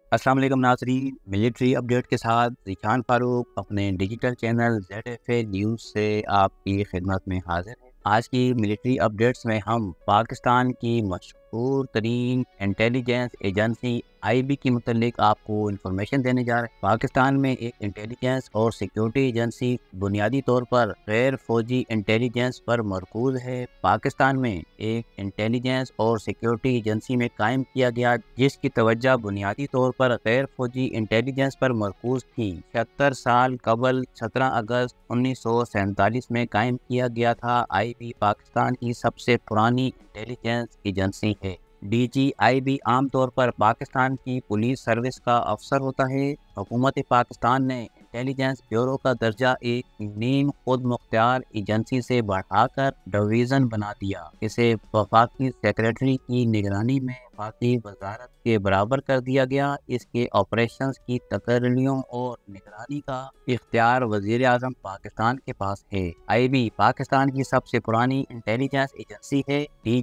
अस्सलाम वालेकुम नाज़रीन, मिलिट्री अपडेट के साथ ज़ीशान फ़ारूक अपने डिजिटल चैनल ZFA न्यूज़ से आपकी खिदमत में हाज़िर हैं। आज की मिलिट्री अपडेट्स में हम पाकिस्तान की मशहूर तरीन इंटेलिजेंस एजेंसी IB के मुतल्लिक आपको इन्फॉर्मेशन देने जा रहे हैं। पाकिस्तान में एक इंटेलिजेंस और सिक्योरिटी एजेंसी बुनियादी तौर पर गैर फौजी इंटेलिजेंस पर मरकूज़ है। पाकिस्तान में एक इंटेलिजेंस और सिक्योरिटी एजेंसी में कायम किया गया जिसकी तवज्जो बुनियादी तौर पर गैर फौजी इंटेलिजेंस पर मरकूज़ थी। 76 साल कबल 17 अगस्त 1947 में कायम किया गया था। IB पाकिस्तान की सबसे पुरानी इंटेलिजेंस एजेंसी है। DGIB आमतौर पर पाकिस्तान की पुलिस सर्विस का अफसर होता है। हुकूमत पाकिस्तान ने इंटेलिजेंस ब्यूरो का दर्जा एक नीम खुद मुख्तियार एजेंसी से बढ़ाकर डिवीज़न बना दिया। इसे वफाकी सेक्रेटरी की निगरानी में वफाकी वजारत के बराबर कर दिया गया। इसके ऑपरेशंस की तकरीरों और निगरानी का इख्तियार वज़ीर आज़म पाकिस्तान के पास है। IB पाकिस्तान की सबसे पुरानी इंटेलिजेंस एजेंसी है।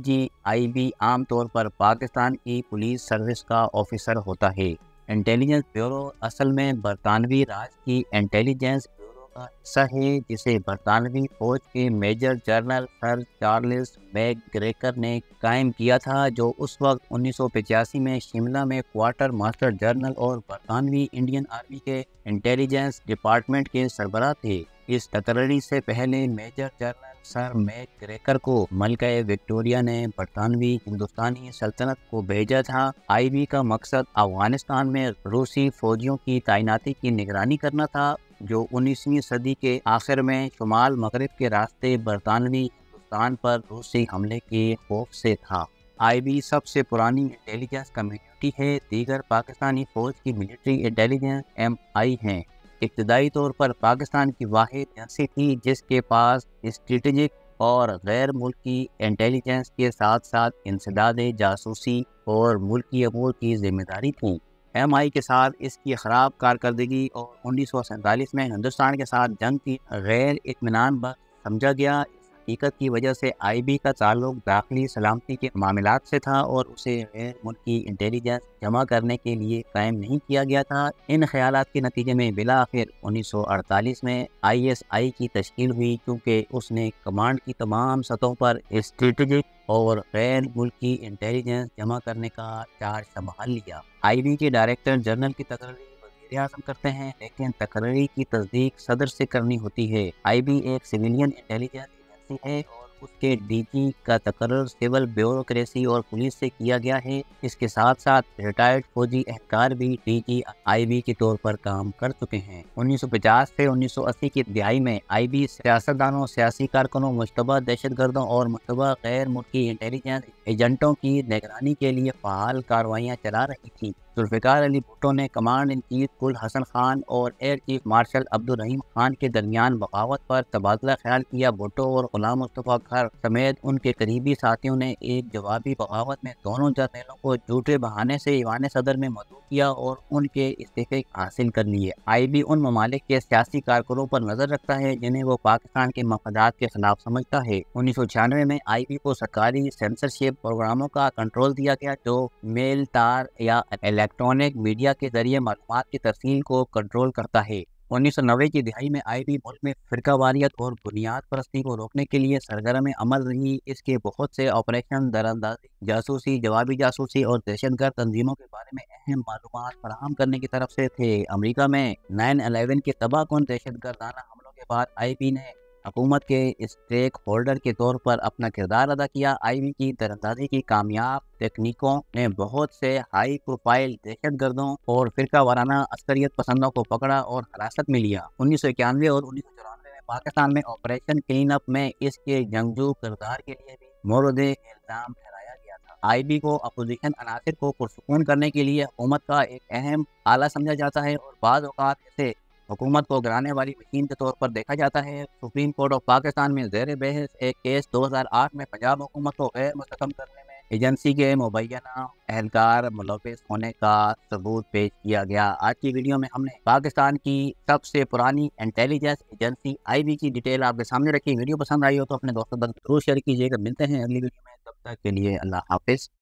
DGIB आमतौर पर पाकिस्तान की पुलिस सर्विस का ऑफिसर होता है। इंटेलिजेंस ब्यूरो असल में बरतानवी राज की इंटेलिजेंस ब्यूरो का हिस्सा है, जिसे बरतानवी फौज के major general sir Charles McGregor ने कायम किया था, जो उस वक्त 1985 में शिमला में क्वार्टर मास्टर जनरल और बरतानवी इंडियन आर्मी के इंटेलिजेंस डिपार्टमेंट के सरबराह थे। इस तकरीर से पहले मेजर जनरल सर मैकग्रेगर को मलका विक्टोरिया ने बरतानवी हिंदुस्तानी सल्तनत को भेजा था। IB का मकसद अफगानिस्तान में रूसी फौजियों की तैनाती की निगरानी करना था, जो 19वीं सदी के आखिर में शुमाल मगरिब के रास्ते बरतानवी हिंदुस्तान पर रूसी हमले के खौफ से था। IB सबसे पुरानी इंटेलिजेंस कम्युनिटी है। दीगर पाकिस्तानी फौज की मिलिट्री इंटेलिजेंस MI हैं। इब्तदाई तौर पर पाकिस्तान की वाहिद एजेंसी थी जिसके पास स्ट्रेटेजिक और गैर मुल्की इंटेलिजेंस के साथ साथ इंसदाद जासूसी और मुल्की अमूर की जिम्मेदारी थी। MI के साथ इसकी खराब कारकर्दगी और 1947 में हिंदुस्तान के साथ जंग की गैर इत्मीनान बख्श समझा गया। हकीकत की वजह से IB का ताल्लुक दाखिली सलामती के मामलात से था और उसे गैर मुल्की इंटेलिजेंस जमा करने के लिए कायम नहीं किया गया था। इन ख्यालात के नतीजे में बिला आखिर 1948 में ISI की तश्कील हुई, क्योंकि उसने कमांड की तमाम सतहों पर स्ट्रेटेजिक और गैर मुल्की इंटेलिजेंस जमा करने का चार्ज संभाल लिया। IB के डायरेक्टर जनरल की तकरीर वज़ीर आज़म करते हैं, लेकिन तकरीर की तस्दीक सदर से करनी होती है। IB एक सिविलियन इंटेलिजेंस है और उसके DG का तकर्रुर सिविल ब्यूरोक्रेसी और पुलिस से किया गया है। इसके साथ साथ रिटायर्ड फौजी एहलकार भी DGIB के तौर पर काम कर चुके हैं। 1950 से 1980 की दिहाई में IB सियासतदानों, सियासी कारकुनों, मुश्तबा दहशतगर्दों और मुश्तबा गैर मुल्की इंटेलिजेंस एजेंटों की निगरानी के लिए फ़ाल कार्रवाइयाँ चला रही थी। जुल्फ़िकार अली भुट्टो ने कमांड इन चीफ कुल हसन खान और air chief marshal Abdul Rahim Khan के दरमियान बगावत पर तबादला ख्याल किया। भुट्टो और गुलाम मुस्तफ़ा खर समेत उनके करीबी साथियों ने एक जवाबी बगावत में दोनों जर्नलों को झूठे बहाने से ईवान सदर में मदऊ किया और उनके इस्तीफे हासिल कर लिए। IB उन ममालिक के सियासी कारकुनों पर नजर रखता है जिन्हें वो पाकिस्तान के मफादात के खिलाफ समझता है। 1996 में IB को सरकारी सेंसरशिप प्रोग्रामों का कंट्रोल दिया गया, जो मेल, तार या इलेक्ट्रॉनिक मीडिया के जरिए मालूमात की तरसील को कंट्रोल करता है। 1990 की दिहाई में IB मुल्क में फिरकावारियत और बुनियाद परस्ती को रोकने के लिए सरगर्म अमल रही। इसके बहुत से ऑपरेशन दरअंदाजी, जासूसी, जवाबी जासूसी और दहशतगर्द तंजीमों के बारे में अहम मालूमात फराहम करने की तरफ से थे। अमेरिका में 9/11 के तबाहकुन दहशतगर्दाना हमलों के बाद IB ने हुकूमत के स्टेक होल्डर के तौर पर अपना किरदार अदा किया। IB की दरअंदाजी की कामयाब तकनीकों ने बहुत से हाई प्रोफाइल दहशतगर्दों और फिरका वाराना अस्करियत पसंदों को पकड़ा और हिरासत में लिया। 1991 और 1994 में पाकिस्तान में ऑपरेशन क्लीन अप में इसके जंगजू किरदार के लिए भी मोरद इल्जाम ठहराया गया था। IB को अपोजिशन अनासिर को पुरसुकून करने के लिए हुकूमत का एक अहम आला समझा जाता है और बाज़ औक़ात इसे हुकूमत को गिराने वाली मशीन के तौर पर देखा जाता है। सुप्रीम कोर्ट ऑफ पाकिस्तान में ज़ेर बहस एक केस 2008 में पंजाब हुकूमत को गैर मुस्तकम करने में एजेंसी के मुबैना एहलकार मुलव्विस होने का सबूत पेश किया गया। आज की वीडियो में हमने पाकिस्तान की सबसे पुरानी इंटेलिजेंस एजेंसी IB की डिटेल आपके सामने रखी। वीडियो पसंद आई हो तो अपने दोस्तों तक जरूर शेयर कीजिएगा। मिलते हैं अगली वीडियो में, तब तक के लिए अल्लाह हाफिज़।